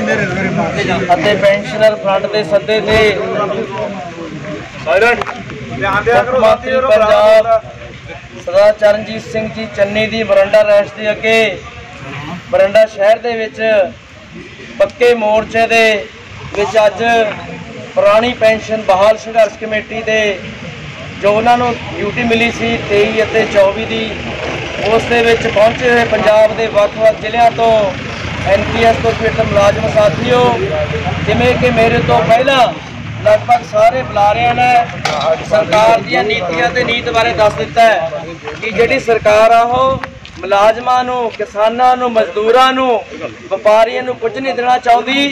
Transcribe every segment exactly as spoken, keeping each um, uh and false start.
ਅਤੇ pensioner front ਦੇ ਸੱਦੇ ਤੇ ਮੁੱਖ ਮੰਤਰੀ ਪੰਜਾਬ ਸਰਦਾਰ ਚਰਨਜੀਤ ਸਿੰਘ ਜੀ ਚੰਨੀ ਦੀ ਮੋਰਿੰਡਾ ਰੈਸ਼ ਦੇ ਅੱਗੇ ਮੋਰਿੰਡਾ ਸ਼ਹਿਰ ਦੇ ਵਿੱਚ ਪੱਕੇ ਮੋਰਚੇ ਦੇ ਵਿੱਚ ਅੱਜ ਪੁਰਾਣੀ ਪੈਨਸ਼ਨ ਬਹਾਲ ਸੰਘਰਸ਼ ਕਮੇਟੀ ਦੇ ਜੋ ਉਹਨਾਂ ਨੂੰ ਡਿਊਟੀ ਮਿਲੀ ਸੀ ਤੇਈ ਅਤੇ ਚੌਵੀ ਦੀ ਉਸ ਦੇ ਵਿੱਚ ਪਹੁੰਚੇ ਹੋਏ ਪੰਜਾਬ ਦੇ ਵੱਖ-ਵੱਖ ਜ਼ਿਲ੍ਹਿਆਂ ਤੋਂ ਐਨ ਪੀ ਐਸ ਤੋਂ ਪਿੰਡ ਮੁਲਾਜ਼ਮ ਸਾਥੀਓ, ਜਿਵੇਂ ਕਿ ਮੇਰੇ ਤੋਂ ਪਹਿਲਾਂ ਲਗਭਗ ਸਾਰੇ ਬੁਲਾਰਿਆਂ ਨੇ ਸਰਕਾਰ ਦੀਆਂ ਨੀਤੀਆਂ ਤੇ ਨੀਤ ਬਾਰੇ ਦੱਸ ਦਿੱਤਾ ਹੈ ਕਿ ਜਿਹੜੀ ਸਰਕਾਰ ਆ ਉਹ ਮੁਲਾਜ਼ਮਾਂ ਨੂੰ, ਕਿਸਾਨਾਂ ਨੂੰ, ਮਜ਼ਦੂਰਾਂ ਨੂੰ, ਵਪਾਰੀਆਂ ਨੂੰ ਕੁਝ ਨਹੀਂ ਦੇਣਾ ਚਾਹੁੰਦੀ।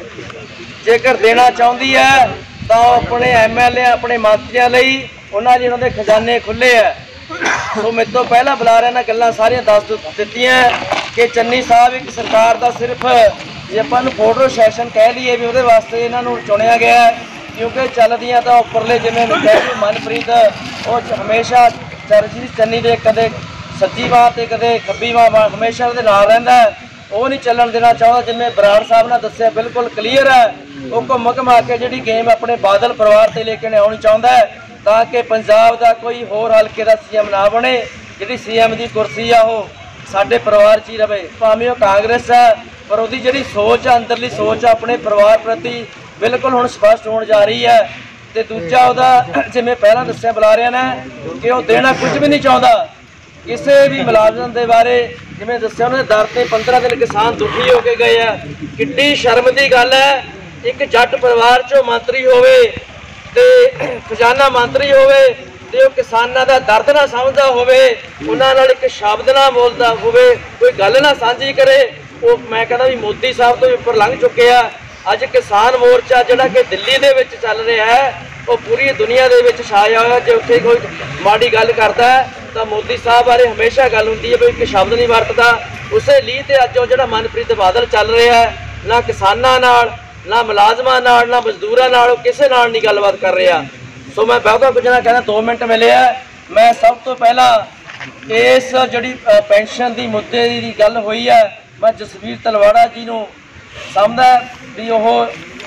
ਜੇਕਰ ਦੇਣਾ ਚਾਹੁੰਦੀ ਹੈ ਤਾਂ ਉਹ ਆਪਣੇ ਐਮ ਐਲ ਏ ਆਪਣੇ ਮੰਤਰੀਆਂ ਲਈ ਉਹਨਾਂ ਲਈ ਉਹਨਾਂ ਦੇ ਖਜ਼ਾਨੇ ਖੁੱਲ੍ਹੇ ਹੈ। ਸੋ ਮੇਰੇ ਤੋਂ ਪਹਿਲਾਂ ਬੁਲਾਰਿਆਂ ਨੇ ਗੱਲਾਂ ਸਾਰੀਆਂ ਦੱਸ ਦਿੱਤੀਆਂ ਕਿ ਚੰਨੀ ਸਾਹਿਬ ਇੱਕ ਸਰਕਾਰ ਦਾ ਸਿਰਫ ਜੇ ਆਪਾਂ ਨੂੰ ਫੋਟੋ ਸੈਸ਼ਨ ਕਹਿ ਲਈਏ ਵੀ ਉਹਦੇ ਵਾਸਤੇ ਇਹਨਾਂ ਨੂੰ ਚੁਣਿਆ ਗਿਆ, ਕਿਉਂਕਿ ਚੱਲਦੀਆਂ ਤਾਂ ਉੱਪਰਲੇ ਜਿਵੇਂ ਮਨਪ੍ਰੀਤ ਉਹ ਹਮੇਸ਼ਾ ਚਰਨਜੀਤ ਚੰਨੀ ਦੇ ਕਦੇ ਸੱਜੀ ਬਾਂਹ ਤੇ ਕਦੇ ਖੱਬੀ ਬਾਂਹ ਹਮੇਸ਼ਾ ਉਹਦੇ ਨਾਲ ਰਹਿੰਦਾ, ਉਹ ਨਹੀਂ ਚੱਲਣ ਦੇਣਾ ਚਾਹੁੰਦਾ। ਜਿਵੇਂ ਬਰਾੜ ਸਾਹਿਬ ਨੇ ਦੱਸਿਆ ਬਿਲਕੁਲ ਕਲੀਅਰ ਹੈ, ਉਹ ਘੁੰਮ ਘੁਮਾ ਕੇ ਜਿਹੜੀ ਗੇਮ ਆਪਣੇ ਬਾਦਲ ਪਰਿਵਾਰ ਤੇ ਲੈ ਕੇ ਆਉਣੀ ਚਾਹੁੰਦਾ ਹੈ ਤਾਂ ਕਿ ਪੰਜਾਬ ਦਾ ਕੋਈ ਹੋਰ ਹਲਕੇ ਦਾ ਸੀ ਐਮ ਨਾ ਬਣੇ। ਜਿਹੜੀ ਸੀ ਐਮ ਦੀ ਕੁਰਸੀ ਆ ਉਹ ਸਾਡੇ ਪਰਿਵਾਰ 'ਚ ਹੀ ਰਵੇ, ਭਾਵੇਂ ਉਹ ਕਾਂਗਰਸ ਹੈ ਪਰ ਉਹਦੀ ਜਿਹੜੀ ਸੋਚ ਆ, ਅੰਦਰਲੀ ਸੋਚ ਆ ਆਪਣੇ ਪਰਿਵਾਰ ਪ੍ਰਤੀ ਬਿਲਕੁਲ ਹੁਣ ਸਪਸ਼ਟ ਹੋਣ ਜਾ ਰਹੀ ਹੈ। ਤੇ ਦੂਜਾ ਉਹਦਾ ਜਿਵੇਂ ਪਹਿਲਾਂ ਦੱਸਿਆ ਬੁਲਾਰਿਆਂ ਨੇ ਕਿ ਉਹ ਦੇਣਾ ਕੁਝ ਵੀ ਨਹੀਂ ਚਾਹੁੰਦਾ ਕਿਸੇ ਵੀ ਮੁਲਾਜ਼ਮ ਦੇ ਬਾਰੇ। ਜਿਵੇਂ ਦੱਸਿਆ ਉਹਨੇ ਦਰ ਤੇ ਪੰਦਰਾਂ ਦਿਨ ਕਿਸਾਨ ਦੁਖੀ ਹੋ ਕੇ ਗਏ ਆ। ਕਿੱਡੀ ਸ਼ਰਮ ਦੀ ਗੱਲ ਹੈ, ਇੱਕ ਜੱਟ ਪਰਿਵਾਰ 'ਚੋਂ ਮੰਤਰੀ ਹੋਵੇ ਤੇ ਖਜ਼ਾਨਾ ਮੰਤਰੀ ਹੋਵੇ ਤੇ ਉਹ ਕਿਸਾਨਾਂ ਦਾ ਦਰਦ ਨਾ ਸਮਝਦਾ ਹੋਵੇ, ਉਹਨਾਂ ਨਾਲ ਇੱਕ ਸ਼ਬਦ ਨਾ ਬੋਲਦਾ ਹੋਵੇ, ਕੋਈ ਗੱਲ ਨਾ ਸਾਂਝੀ ਕਰੇ। ਉਹ ਮੈਂ ਕਹਿੰਦਾ ਵੀ ਮੋਦੀ ਸਾਹਿਬ ਤੋਂ ਵੀ ਉੱਪਰ ਲੰਘ ਚੁੱਕੇ ਆ। ਅੱਜ ਕਿਸਾਨ ਮੋਰਚਾ ਜਿਹੜਾ ਕਿ ਦਿੱਲੀ ਦੇ ਵਿੱਚ ਚੱਲ ਰਿਹਾ ਹੈ ਉਹ ਪੂਰੀ ਦੁਨੀਆ ਦੇ ਵਿੱਚ ਛਾਇਆ ਹੋਇਆ। ਜੇ ਉੱਥੇ ਕੋਈ ਮਾੜੀ ਗੱਲ ਕਰਦਾ ਹੈ ਤਾਂ ਮੋਦੀ ਸਾਹਿਬ ਬਾਰੇ ਹਮੇਸ਼ਾ ਗੱਲ ਹੁੰਦੀ ਹੈ ਵੀ ਇੱਕ ਸ਼ਬਦ ਨਹੀਂ ਵਰਤਦਾ। ਉਸੇ ਲਈ ਤੇ ਅੱਜ ਉਹ ਜਿਹੜਾ ਮਨਪ੍ਰੀਤ ਬਾਦਲ ਚੱਲ ਰਿਹਾ ਹੈ, ਨਾ ਕਿਸਾਨਾਂ ਨਾਲ, ਨਾ ਮੁਲਾਜ਼ਮਾਂ ਨਾਲ, ਨਾ ਮਜ਼ਦੂਰਾਂ ਨਾਲ, ਉਹ ਕਿਸੇ ਨਾਲ ਨਹੀਂ ਗੱਲਬਾਤ ਕਰ ਰਿਹਾ। ਸੋ ਮੈਂ ਬਹੁਤਾ ਕੁਝ ਨਾ ਕਹਿਣਾ, ਦੋ ਮਿੰਟ ਮਿਲੇ ਆ। ਮੈਂ ਸਭ ਤੋਂ ਪਹਿਲਾਂ ਇਸ ਜਿਹੜੀ ਪੈਨਸ਼ਨ ਦੀ ਮੁੱਦੇ ਦੀ ਗੱਲ ਹੋਈ ਹੈ, ਮੈਂ ਜਸਵੀਰ ਤਲਵਾੜਾ ਜੀ ਨੂੰ ਸਮਝਦਾ ਵੀ ਉਹ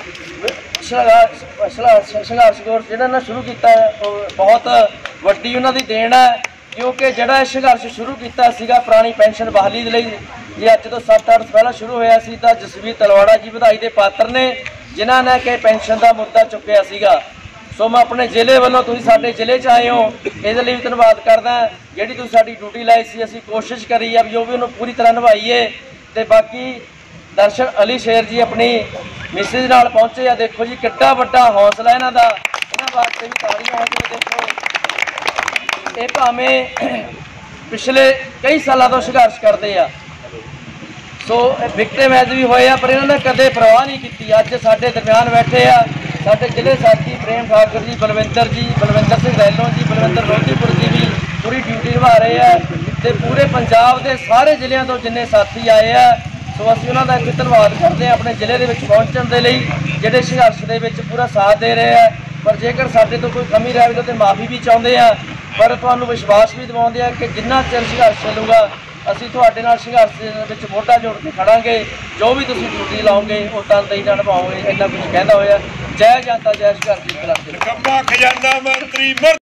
ਸੰਘਰਸ਼ ਕੋਰਸ ਜਿਹੜਾ ਨਾ ਸ਼ੁਰੂ ਕੀਤਾ ਉਹ ਬਹੁਤ ਵੱਡੀ ਉਹਨਾਂ ਦੀ ਦੇਣ ਹੈ, ਕਿਉਂਕਿ ਜਿਹੜਾ ਇਹ ਸੰਘਰਸ਼ ਸ਼ੁਰੂ ਕੀਤਾ ਸੀਗਾ ਪੁਰਾਣੀ ਪੈਨਸ਼ਨ ਬਹਾਲੀ ਦੇ ਲਈ, ਜੇ ਅੱਜ ਤੋਂ ਸੱਤ ਅੱਠ ਪਹਿਲਾਂ ਸ਼ੁਰੂ ਹੋਇਆ ਸੀ ਤਾਂ ਜਸਵੀਰ ਤਲਵਾੜਾ ਜੀ ਵਧਾਈ ਦੇ ਪਾਤਰ ਨੇ ਜਿਨ੍ਹਾਂ ਨੇ ਕਿ ਪੈਨਸ਼ਨ ਦਾ ਮੁੱਦਾ ਚੁੱਕਿਆ ਸੀਗਾ। ਸੋ ਮੈਂ ਆਪਣੇ ਜ਼ਿਲ੍ਹੇ ਵੱਲੋਂ, ਤੁਸੀਂ ਸਾਡੇ ਜ਼ਿਲ੍ਹੇ 'ਚ ਆਏ ਹੋ, ਇਹਦੇ ਲਈ ਵੀ ਧੰਨਵਾਦ ਕਰਦਾ। ਜਿਹੜੀ ਤੁਸੀਂ ਸਾਡੀ ਡਿਊਟੀ ਲਾਈ ਸੀ ਅਸੀਂ ਕੋਸ਼ਿਸ਼ ਕਰੀ ਆ ਵੀ ਉਹ ਵੀ ਉਹਨੂੰ ਪੂਰੀ ਤਰ੍ਹਾਂ ਨਿਭਾਈਏ। ਤੇ ਬਾਕੀ ਦਰਸ਼ਨ ਅਲੀ ਸ਼ੇਰ ਜੀ ਆਪਣੀ ਮਿਸਿਜ਼ ਨਾਲ ਪਹੁੰਚੇ ਆ, ਦੇਖੋ ਜੀ ਕਿੱਡਾ ਵੱਡਾ ਹੌਸਲਾ ਇਹਨਾਂ ਦਾ, ਇਹਨਾਂ ਵਾਸਤੇ ਵੀ ਤਾੜੀਆਂ ਹੋ ਜਾਵੇ। ਦੇਖੋ ਇਹ ਭਾਵੇਂ ਪਿਛਲੇ ਕਈ ਸਾਲਾਂ ਤੋਂ ਸੰਘਰਸ਼ ਕਰਦੇ ਆ, ਸੋ ਵਿਕਟਿਮ ਐਜ ਵੀ ਹੋਏ ਆ, ਪਰ ਇਹਨਾਂ ਨੇ ਕਦੇ ਪਰਵਾਹ ਨਹੀਂ ਕੀਤੀ। ਅੱਜ ਸਾਡੇ ਦਰਮਿਆਨ ਬੈਠੇ ਆ ਸਾਡੇ ਜ਼ਿਲ੍ਹੇ ਸਾਥੀ ਪ੍ਰੇਮ ਠਾਕੁਰ ਜੀ, ਬਲਵਿੰਦਰ ਜੀ, ਬਲਵਿੰਦਰ ਸਿੰਘ ਰੈਲੋਂ ਜੀ, ਬਲਵਿੰਦਰ ਲੋਧੀਪੁਰ ਜੀ ਵੀ ਪੂਰੀ ਡਿਊਟੀ ਨਿਭਾ ਰਹੇ ਆ ਤੇ ਪੂਰੇ ਪੰਜਾਬ ਦੇ ਸਾਰੇ ਜ਼ਿਲ੍ਹਿਆਂ ਤੋਂ ਜਿੰਨੇ ਸਾਥੀ ਆਏ ਆ, ਸੋ ਅਸੀਂ ਉਹਨਾਂ ਦਾ ਇੱਕ ਧੰਨਵਾਦ ਕਰਦੇ ਹਾਂ ਆਪਣੇ ਜ਼ਿਲ੍ਹੇ ਦੇ ਵਿੱਚ ਪਹੁੰਚਣ ਦੇ ਲਈ, ਜਿਹੜੇ ਸੰਘਰਸ਼ ਦੇ ਵਿੱਚ ਪੂਰਾ ਸਾਥ ਦੇ ਰਹੇ ਆ। ਪਰ ਜੇਕਰ ਸਾਡੇ ਤੋਂ ਕੋਈ ਕਮੀ ਰਹਿ ਜਾਵੇ ਤਾਂ ਮਾਫੀ ਵੀ ਚਾਹੁੰਦੇ ਆ, ਪਰ ਤੁਹਾਨੂੰ ਵਿਸ਼ਵਾਸ ਵੀ ਦਿਵਾਉਂਦੇ ਆ ਕਿ ਜਿੰਨਾ ਚਿਰ ਸੰਘਰਸ਼ ਚੱਲੂਗਾ ਅਸੀਂ ਤੁਹਾਡੇ ਨਾਲ ਸੰਘਰਸ਼ ਦੇ ਵਿੱਚ ਮੋਢਾ ਜੋੜ ਕੇ ਖੜਾਂਗੇ। ਜੋ ਵੀ ਤੁਸੀਂ ਡਿਊਟੀ ਲਾਓਗੇ ਉਹ ਤਨਦੇਹੀ ਨਾਲ ਨਿਭਾਓਗੇ। ਇੰਨਾ ਕੁਝ ਕਹਿੰਦਾ ਹੋਇਆ। ਜੈ ਜਨਤਾ ਜੈ ਸੰਘਰਸ਼।